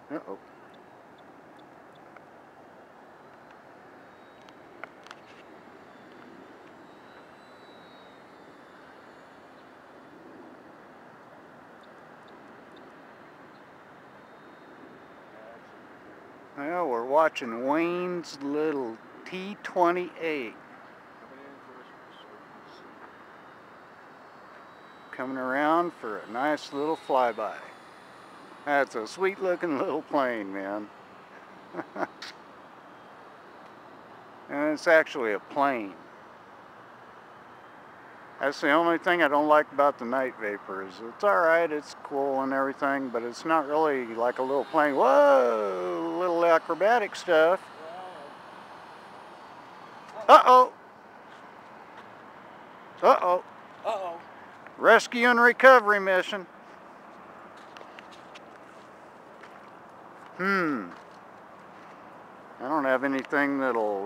Uh-oh. Well, we're watching Wayne's little T-28 coming around for a nice little flyby. That's a sweet looking little plane, man. And it's actually a plane. That's the only thing I don't like about the night vapor. Is it's alright, it's cool and everything, but it's not really like a little plane. Whoa, little acrobatic stuff. Uh-oh. Uh-oh. Uh-oh. Rescue and recovery mission. I don't have anything that'll